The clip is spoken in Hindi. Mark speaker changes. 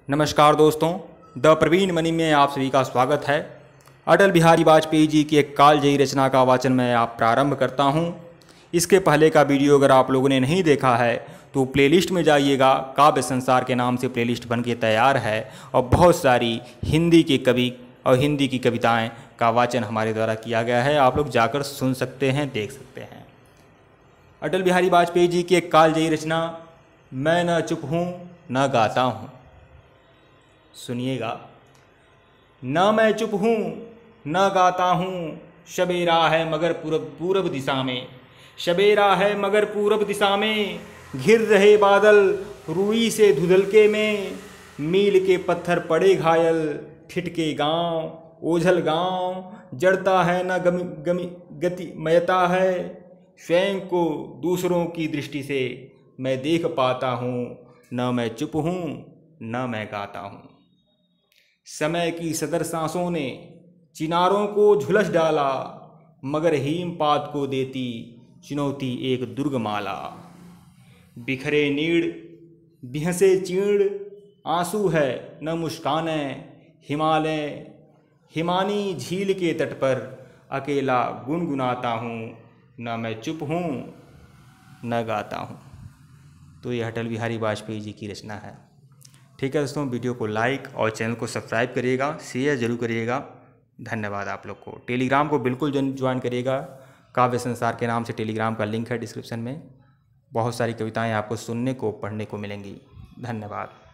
Speaker 1: नमस्कार दोस्तों, द प्रवीण मनी में आप सभी का स्वागत है। अटल बिहारी वाजपेयी जी की एक कालजयी रचना का वाचन मैं आप प्रारंभ करता हूं। इसके पहले का वीडियो अगर आप लोगों ने नहीं देखा है तो प्लेलिस्ट में जाइएगा। काव्य संसार के नाम से प्लेलिस्ट बन के तैयार है और बहुत सारी हिंदी के कवि और हिंदी की कविताएं का वाचन हमारे द्वारा किया गया है। आप लोग जाकर सुन सकते हैं, देख सकते हैं। अटल बिहारी वाजपेयी जी की एक कालजयी रचना, मैं न चुप हूँ न गाता हूँ। सुनिएगा। न मैं चुप हूँ न गाता हूँ, शबेरा है मगर पूरब दिशा में। शबेरा है मगर पूरब दिशा में, घिर रहे बादल रुई से धुधलके में। मील के पत्थर पड़े घायल, ठिठके गांव ओझल गांव। जड़ता है न गति मयता है, स्वयं को दूसरों की दृष्टि से मैं देख पाता हूँ। न मैं चुप हूँ न मैं गाता हूँ। समय की सदर सांसों ने चिनारों को झुलस डाला, मगर हिमपात को देती चुनौती एक दुर्गमाला। बिखरे नीड़ बिहसे चीड़, आंसू है न मुस्काने। हिमालय हिमानी झील के तट पर अकेला गुनगुनाता हूँ। न मैं चुप हूँ न गाता हूँ। तो ये अटल बिहारी वाजपेयी जी की रचना है। ठीक है दोस्तों, वीडियो को लाइक और चैनल को सब्सक्राइब करिएगा, शेयर जरूर करिएगा। धन्यवाद आप लोग को। टेलीग्राम को बिल्कुल ज्वाइन करिएगा। काव्य संसार के नाम से टेलीग्राम का लिंक है डिस्क्रिप्शन में। बहुत सारी कविताएं आपको सुनने को पढ़ने को मिलेंगी। धन्यवाद।